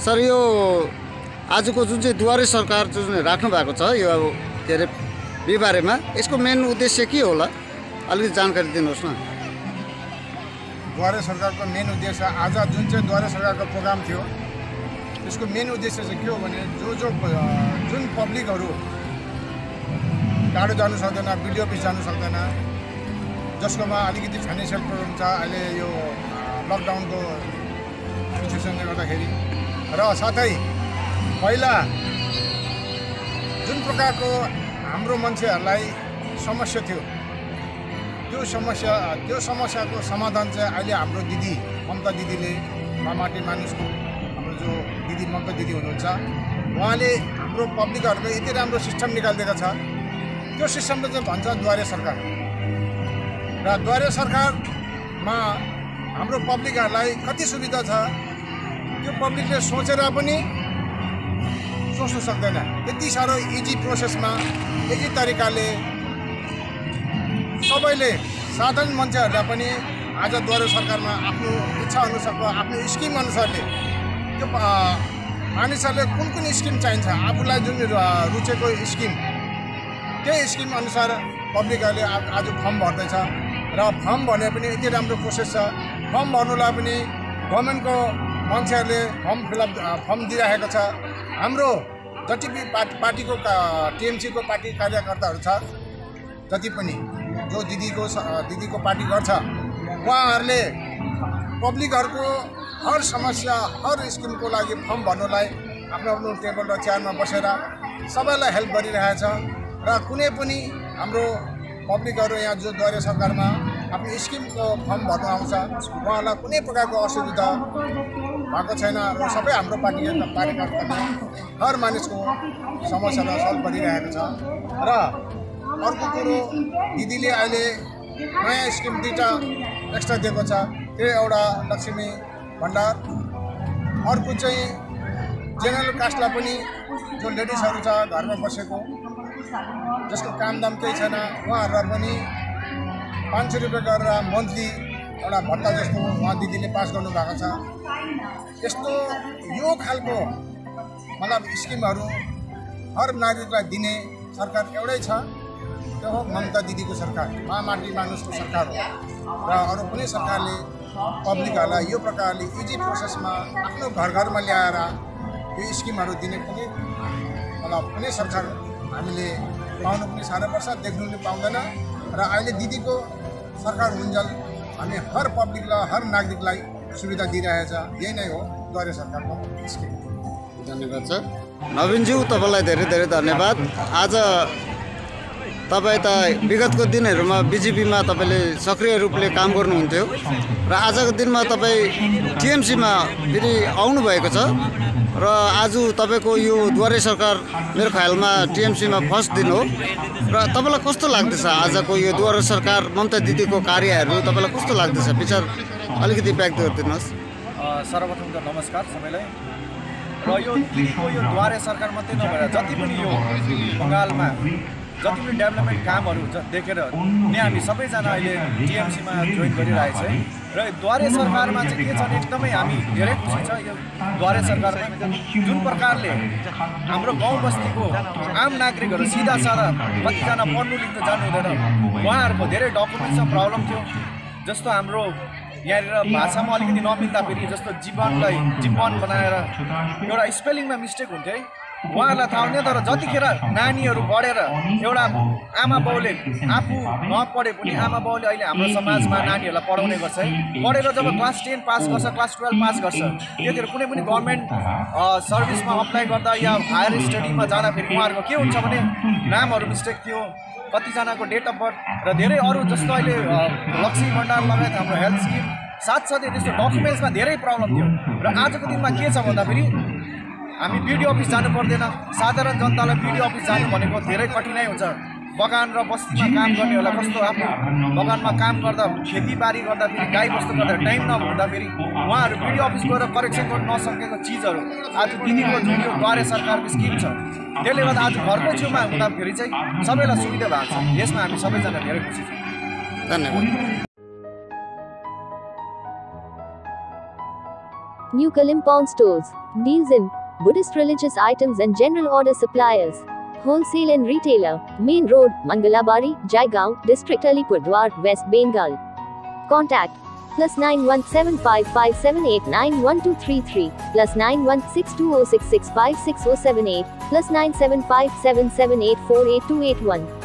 Sir यो आजको जुन चाहिँ द्वारे सरकार जुन राख्नु भएको छ यो अब के अरे बिहिबारेमा यसको मेन उद्देश्य के होला अलिकति जानकारी दिनुहोस् न। द्वारे सरकारको मेन उद्देश्य आज जुन चाहिँ द्वारे सरकारको प्रोग्राम थियो त्यसको मेन उद्देश्य चाहिँ के हो भने जुन पब्लिकहरू टाढो जानु सक्दैन, बिडिओ अफिस जानु सक्दैन, जसकोमा अलिकति फाइनेन्सियल प्रब्लम छ अहिले यो लकडाउनको सिचुएसनले गर्दाखेरि, र साथै पहिला जुन प्रकारको हाम्रो मान्छेहरूलाई समस्या थियो त्यो समस्याको समाधान चाहिँ अहिले हाम्रो दिदी ममता दिदीले मामाटी मानिसको हाम्रो जो दिदी ममता दिदी हुनुहुन्छ उहाँले हाम्रो पब्लिकहरूको यति राम्रो सिस्टम निकालिदिएको छ। त्यो सिस्टमले चाहिँ भन्छ द्वारे सरकार, र द्वारे सरकारमा हाम्रो पब्लिकहरूलाई कति सुविधा छ त्यो पब्लिकले सोचेर पनि सोच्नु सक्दैन। यति साह्रो इजी प्रोसेसमा इजी तरिकाले सबैले साधारण मान्छेहरूलाई पनि आज द्वारे सरकारमा आफ्नो इच्छा अनुसारको आफ्नो स्किम अनुसारले त्यो मानिसहरूले कुन स्किम चाहिन्छ आफूलाई जुन रुचेको स्किम त्यही स्किम अनुसार पब्लिकहरूले आज फर्म भर्दैछ, र फर्म भर्ने पनि यति राम्रो प्रोसेस छ। फर्म भर्नुलाई पनि गभर्मेन्टको मान्छेहरूले फर्म दिइरहेको छ। हाम्रो जति पनि पार्टीको टिएमसीको पार्टी कार्यकर्ताहरू छ, जति पनि जो दिदीको पार्टी गर्छ उहाँहरूले पब्लिकहरूको हर समस्या हर स्किमको लागि फर्म भर्नुलाई आफ्नो टेबल र चेयरमा बसेर सबैलाई हेल्प गरिरहेछ। र कुनै पनि हाम्रो पब्लिकहरू यहाँ जो द्वारे सरकारमा आफ्नो स्किमको फर्म भर्नु आउँछ उहाँलाई कुनै प्रकारको असुविधा भएको छैन, र सबै हाम्रो पार्टीका कार्यकर्ताले हर मानिसको समस्यालाई सल्भ गरिरहेको छ। र अर्को कुरो दिदीले अहिले नयाँ स्किम 2टा एक्स्ट्रा दिएको छ, त्यो एउटा लक्ष्मी भण्डार, अर्को चाहिँ जेनरल कास्टलाई पनि जो लेडिजहरू छ घरमा बसेको जसको कामदाम केही छैन उहाँहरूलाई पनि 500 रुपियाँ गरेर मन्थली एउटा भत्ता जस्तो उहाँ दिदीले पास गर्नुभएको छ। यस्तो यो खालको मतलब स्किमहरू हर नागरिकलाई दिने सरकार एउटै छ, त्यो हो ममता दिदीको सरकार, माटी मानिसको सरकार हो। र अरू कुनै सरकारले पब्लिकहरूलाई यो प्रकारले इजी प्रोसेसमा आफ्नो घरमा ल्याएर यो स्किमहरू दिने कुनै मतलब कुनै सरकार हामीले पाउनु पनि साह्रो पर्छ, देख्नु पनि पाउँदैन। र अहिले दिदीको सरकार हुन्जेल हामी हर पब्लिकलाई हर नागरिकलाई सुविधा दिइरहेछ। यही नै हो द्वारे सरकारको स्किम। धन्यवाद सर। नवीनज्यू तपाईँलाई धेरै धेरै धन्यवाद। आज तपाईँ त विगतको दिनहरूमा बिजेपीमा तपाईँले सक्रिय रूपले काम गर्नुहुन्थ्यो र आजको दिनमा तपाईँ टिएमसीमा फेरि आउनुभएको छ, र आज तपाईँको यो द्वारे सरकार मेरो ख्यालमा टिएमसीमा फर्स्ट दिन हो, र तपाईँलाई कस्तो लाग्दैछ आजको यो द्वारे सरकार ममता दिदीको कार्यहरू तपाईँलाई कस्तो लाग्दैछ विचार अलिकति व्यक्त गरिदिनुहोस्। सर्वप्रथम त नमस्कार सबैलाई। र यो दिदीको यो द्वारे सरकार मात्रै नभएर जति पनि यो बङ्गालमा जति पनि डेभलपमेन्ट कामहरू देखेर नै हामी सबैजना अहिले टिएमसीमा जोइन गरिरहेछ है। र द्वारे सरकारमा चाहिँ के छ भने एकदमै हामी धेरै खुसी छ। यो द्वारे सरकारमा जुन प्रकारले हाम्रो गाउँ बस्तीको आम नागरिकहरू सिधा साधा कतिजना पढ्नु लेख्नु जानु हुँदैन उहाँहरूको धेरै डकुमेन्ट्समा प्रब्लम थियो, जस्तो हाम्रो यहाँनिर भाषामा अलिकति नमिल्दा फेरि जस्तो जीवन बनाएर एउटा स्पेलिङमा मिस्टेक हुन्थ्यो है, उहाँहरूलाई थाहा हुन्थ्यो। तर जतिखेर नानीहरू बढेर एउटा आमा बाउले आफू नपढे पनि आमा बाउले अहिले हाम्रो समाजमा नानीहरूलाई पढाउने गर्छ है। पढेर जब क्लास 10 पास गर्छ, क्लास 12 पास गर्छ, त्यतिखेर कुनै पनि गभर्मेन्ट सर्भिसमा अप्लाई गर्दा या हायर स्टडीमा जाँदाखेरि उहाँहरूको के हुन्छ भने नामहरू मिस्टेक थियो, कतिजनाको डेट अफ बर्थ र धेरै अरू जस्तो अहिले लक्ष्मी भण्डार लगायत हाम्रो हेल्थ स्किम साथसाथै त्यस्तो डकुमेन्ट्समा धेरै प्रब्लम थियो। र आजको दिनमा के छ भन्दाखेरि हामी बिडिओ अफिस जानु पर्दैन, साधारण जनतालाई बिडिओ अफिस जानु भनेको धेरै कठिनाइ हुन्छ। बगान र बस्तीमा काम गर्नेहरूलाई कस्तो आफ्नो बगानमा काम गर्दा खेतीबारी गर्दाखेरि गाईबस्तु गर्दा टाइम नहुँदाखेरि उहाँहरू बिडिओ अफिस गएर करेक्सन गर्न नसकेको चिजहरू आज दिदीको जुन यो द्वारे सरकारको स्किम छ त्यसले गर्दा आज घरकै छेउमा हुँदाखेरि चाहिँ सबैलाई सुविधा भएको छ। यसमा हामी सबैजना धेरै खुसी छौँ। นั่นแหละ धन्यवाद। ครับ नवीनज्यू तपाईँलाई धेरै धेरै धन्यवाद। आज तपाईँ त विगतको दिनहरूमा बिजेपीमा सक्रिय रूपले काम गर्नुहुन्थ्यो र आजको दिनमा तपाईँ टिएमसीमा फर्स्ट दिन हो र आजको दिनमा तपाईँ टिएमसीमा आउनुभएको छ, र New Kalimpong stores. Deals in Buddhist religious items and general order suppliers. Wholesale and retailer. Main Road, Mangalabari, Jaigaon, District Alipur Duare, West Bengal. Contact +917557891233, +916206656078, +97577848281.